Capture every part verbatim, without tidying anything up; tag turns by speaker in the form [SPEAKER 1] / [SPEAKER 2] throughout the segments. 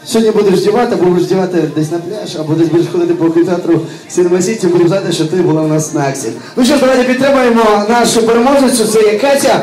[SPEAKER 1] Сьогодні будеш здівати, або будеш здівати десь на пляж, або десь будеш ходити по кінотеатру Cinema City, будемо знати, що ти була у нас на акції. Ну що ж, давайте підтримаємо нашу переможницю, це є Катя,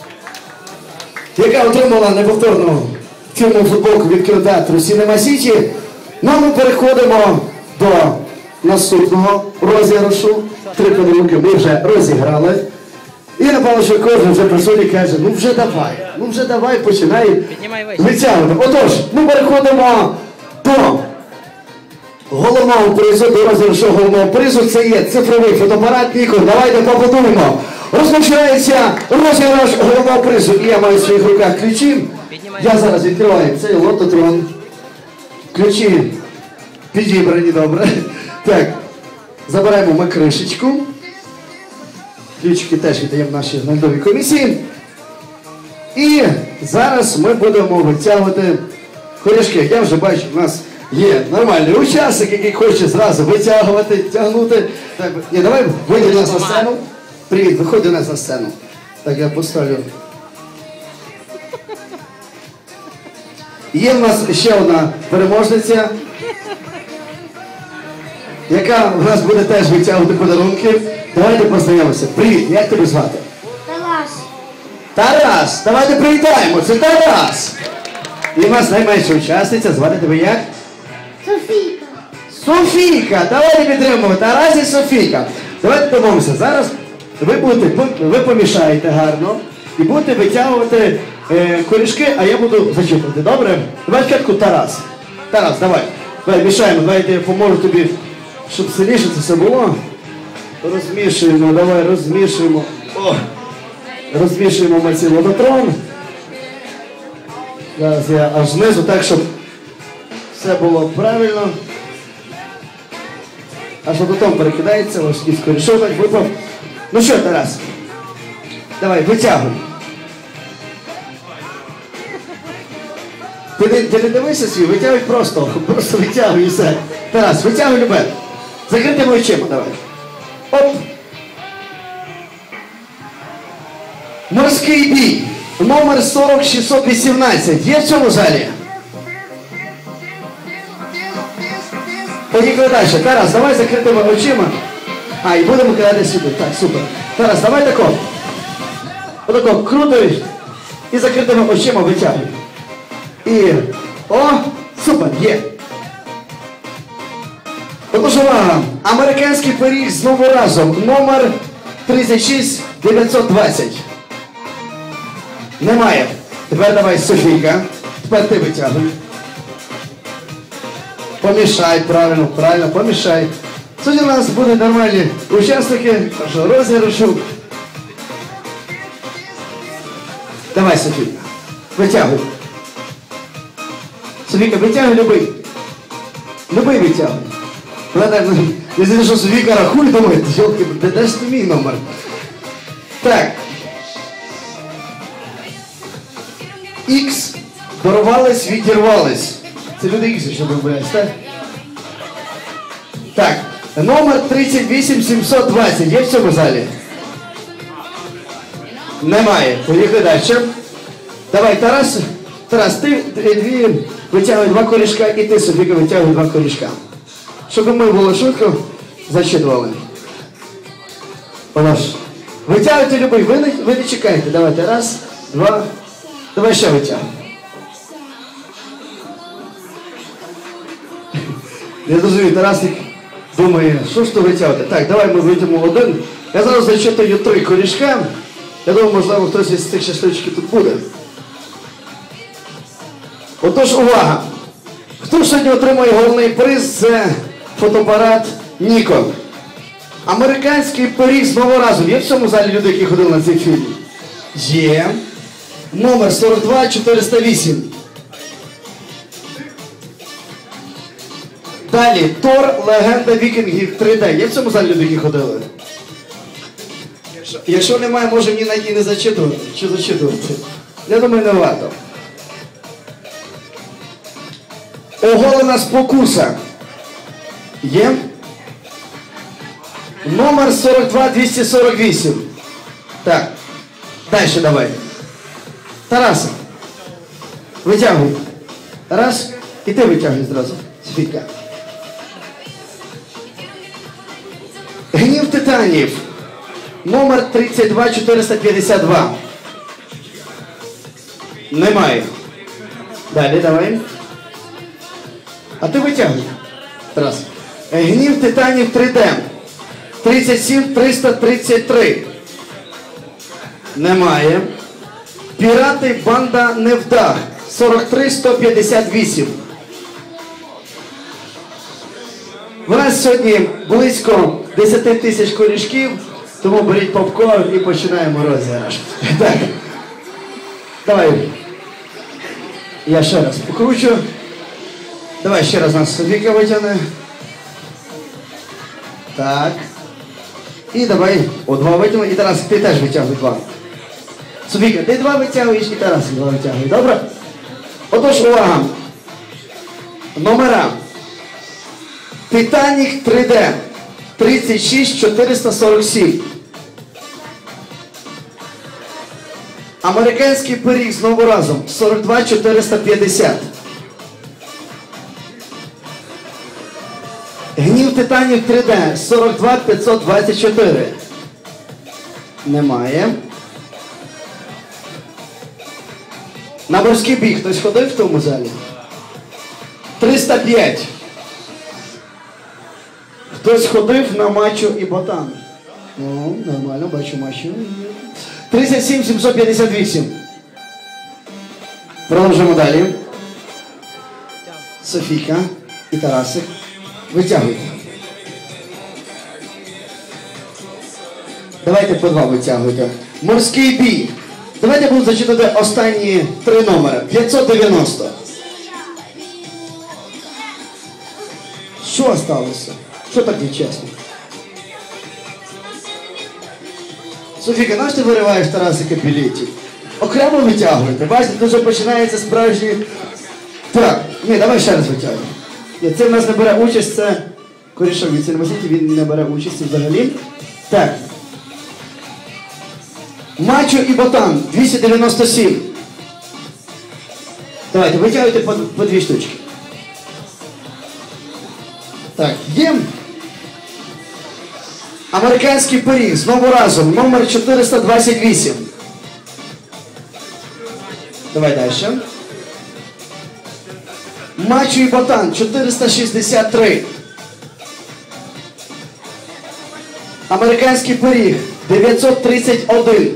[SPEAKER 1] яка отримала неповторну фірмову футболку від кінотеатру Cinema City. Ну а ми переходимо до наступного розіграшу. Три подарунки ми вже розіграли. І напевно, що кожен вже присутній каже, ну вже давай, ну вже давай, починай витягувати. Отож, ми переходимо до головного призу, до розіграшу головного призу. Це є цифровий фотоапарат Nikon. Давайте поаплодуємо. Розпочинається розіграш головного призу. І я маю в своїх руках ключі. Я зараз відкриваю цей лототрон. Ключі підібрані, добре. Так, забираємо ми кришечку. Ключики теж віддаємо нашій наглядовій комісії. І зараз ми будемо витягувати корішки. Я вже бачу, в нас є нормальний учасник, який хоче зразу витягувати, тягнути. Так, ні, давай вийди до нас на сцену. Привіт, виходь до нас на сцену. Так, я поставлю. Є в нас ще одна переможниця, яка в нас буде теж витягувати подарунки. Давайте познайомимося. Привіт, як тебе звати?
[SPEAKER 2] Тарас.
[SPEAKER 1] Тарас! Давайте привітаємо, це Тарас! І в нас найменша учасниця, звати тебе як?
[SPEAKER 2] Софійка.
[SPEAKER 1] Софійка! Давайте підтримуємо, Тарас і Софійка. Давайте домовимося, зараз ви будете, ви помішаєте гарно і будете витягувати е, корішки, а я буду зачитувати, добре? Давай спочатку Тарас. Тарас, давай. Давай, мішаємо, давайте я поможу тобі, щоб сильніше це все було. Розмішуємо, давай, розмішуємо. О! Розмішуємо ми цей лототрон. Зараз я аж знизу, так, щоб все було правильно. Аж лототрон перекидається, ось і корішок так випав. Ну що, Тарас? Давай, витягуй. Ти не, ти не дивися свій, витягуй просто. Просто витягуй і все. Тарас, витягуй любе. Закритими очима, давай. Оп! Морський бій. Номер сорок шістсот вісімнадцять. Є в цьому залі? Поїхали далі. Тарас, давай закритими очима. А, і будемо кидати сюди. Так, супер. Тарас, давай тако. Отако, крутий. І закритими очима витягуй. І... О! Супер, є. Отож, увага. Американський пиріг з новоразом. Номер тридцять шість дев'ятсот двадцять. Немає. Тепер давай, Софійка. Тепер ти витягуй. Помішай, правильно, правильно, помішай. Сьогодні у нас будуть нормальні учасники нашого розіграшу. Давай, Софійка. Витягуй. Софійка, витягуй любий. Любий витягуй. Я знаю, що Софійка рахує, думає, йолки, де теж не мій номер. Так. Ікс. Дорвались, відірвались. Це люди Ікс, що вибирають, так? Так. Номер тридцять вісім сімсот двадцять. Є в цьому залі? Немає. Поїхали далі. Давай, Тарас. Тарас, ти дві витягуй два корішка і ти, Софійка, витягуй два корішка. Щоб ми було швидко, зачитували. Олаш. Витягуйте любий, ви не, ви не чекайте. Давайте, раз, два, давай ще витягуй. Я розумію, Тарасик думає, що ж то витягувати. Так, давай ми витягнемо один. Я зараз зачитую три корішка. Я думаю, можливо, хтось із цих щасливчиків тут буде. Отож, увага! Хто сьогодні отримує головний приз? Це фотоапарат Nikon. Американський пиріг з новоразом. Є в цьому залі люди, які ходили на цей фільм? Є. Номер сорок два чотириста вісім. Далі. Тор, легенда вікінгів три де. Є в цьому залі люди, які ходили? Якщо, якщо немає, може мені навіть і не зачитувати. Що зачитувати? Я думаю, не варто. Оголена спокуса. Є? Номер сорок два двісті сорок вісім. Так. Далі давай. Тарас. Витягуй. Раз. І ти витягуй зразу, Софійка. Гнів титанів. Номер тридцять два чотириста п'ятдесят два. Немає. Далі, давай. А ти витягуй. Тарас. Гнів титанів три Д. тридцять сім триста тридцять три. Немає. Пірати банда Невдах. сорок три сто п'ятдесят вісім. У нас сьогодні близько десять тисяч корішків, тому беріть попкорн і починаємо розіграш. Так. Давай. Я ще раз покручу. Давай ще раз нас Софійка витягне. Так. І давай о два витягнемо. І Тарас, ти теж витягуй два. Софійка, ти два витягуєш і Тарас два витягує. Добре? Отож, увага. Номера. Титанік три Д. тридцять шість чотириста сорок сім. Американський пиріг знову разом. сорок два чотириста п'ятдесят. Гнів титанів три Д. сорок два п'ятсот двадцять чотири. Немає. На морський бій хтось ходив в тому залі? триста п'ять. Хтось ходив на мачо і ботан. Ну, нормально, бачу мачо. тридцять сім сімсот п'ятдесят вісім. Продовжуємо далі. Софійка і Тарасик. Витягуйте. Давайте по два витягуйте. Морський бій. Давайте я буду зачитати останні три номери. п'ятсот дев'яносто. Що сталося? Що так нечесно? Софійка, наш ти вириваєш Тарасика білетів? Окремо витягуєте. Бачите, тут вже починається справжній... Так, ні, давай ще раз витягуємо. Ні, це в нас не бере участь, це корішок від Сінемасіті, він не бере участі взагалі. Так. Мачо і ботан, двісті дев'яносто сім. Давайте, витягуйте по, по дві штучки. Так, є. Американський пиріг, знову разом, номер чотириста двадцять вісім. Давай далі. Мачо і ботан, чотириста шістдесят три. Американський пиріг, дев'ятсот тридцять один.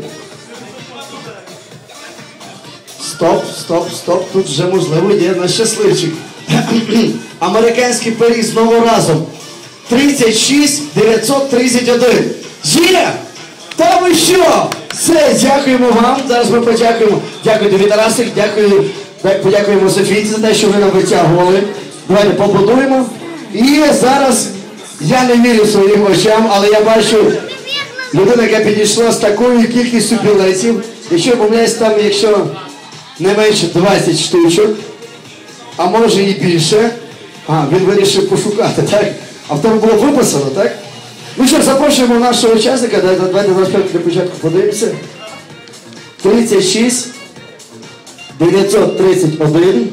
[SPEAKER 1] Стоп, стоп, стоп, тут вже можливо є наш щасливчик. Американський пиріг знову разом. тридцять шість дев'ятсот тридцять один. Є! Та ви що? Все, дякуємо вам. Зараз ми подякуємо. Дякую тобі, Тарасик, дякую, подякуємо Софійці за те, що ви нам витягували. Давайте побудуємо. І зараз я не вірю своїм очам, але я бачу людину, яка підійшла з такою кількістю білетів. Якщо я помиляюсь, там, якщо не менше двадцять штучок, а може і більше. А, він вирішив пошукати, так? А в тому було виписано, так? Ну що, запрошуємо нашого учасника, давайте для початку подивимося. тридцять шість дев'ятсот тридцять один.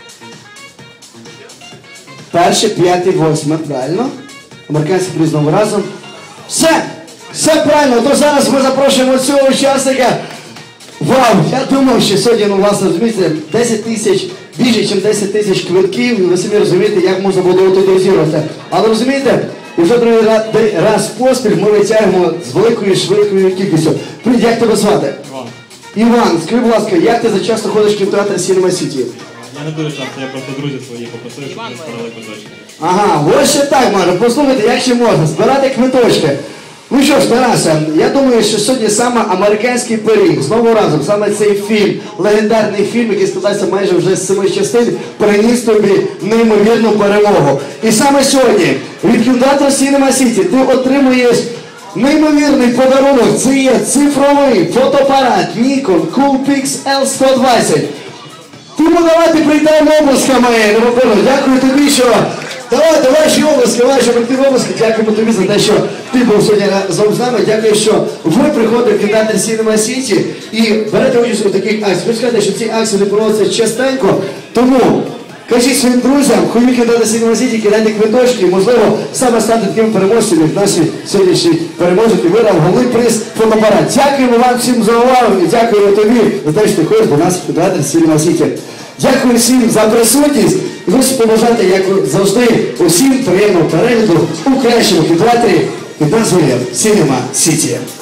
[SPEAKER 1] Перше, п'яте, восьме, правильно? Американський пиріг знову разом. Все! Все правильно, то зараз ми запрошуємо цього учасника. Вау! Я думав, що сьогодні, ну, власне, розумієте, десять тисяч, більше, ніж десять тисяч квитків, і ви самі розумієте, як можна було тут розігрувати. Але розумієте, уже другий раз, раз поспіль ми витягуємо з великою швидкою кількістю. Привіт, як тебе звати?
[SPEAKER 3] Іван.
[SPEAKER 1] Іван, скажи, будь ласка, як ти за часто ходиш в кінотеатр Cinema City?
[SPEAKER 3] Я не дуже часто, я просто друзів своїх попросив, щоб вони збирали квиточки.
[SPEAKER 1] Ага, ось ще так, Маша, послухайте, як ще можна, збирати квиточки. Ну що ж, Тараса, я думаю, що сьогодні саме американський пиріг, знову разом, саме цей фільм, легендарний фільм, який складається майже вже з семи частин, приніс тобі неймовірну перемогу. І саме сьогодні від кінотеатру Cinema City ти отримуєш неймовірний подарунок. Це є цифровий фотоапарат Nikon Coolpix L сто двадцять. Тому давайте прийдемо обласками. Дякую тобі, що... Давайте ваші обласки, ваші колективні обласки. Дякуємо тобі за те, що ти був сьогодні разом з нами. Дякую, що ви приходите в кінотеатр Cinema City і берете участь у таких акціях. Хочу сказати, що ці акції не проводяться частенько, тому Кажіть своїм друзям, ходіть кидати Cinema City, кидайте квиточки, можливо, саме стати таким переможцем, як наші сьогоднішні переможці, виграв головний приз фотоапарат. Дякуємо вам всім за увагу і дякую тобі за те, що ти ходиш до нас в кінотеатр Cinema City. Дякую всім за присутність і хочу побажати, як завжди, усім приємного перегляду у кращому кінотеатрі під назвою Cinema City.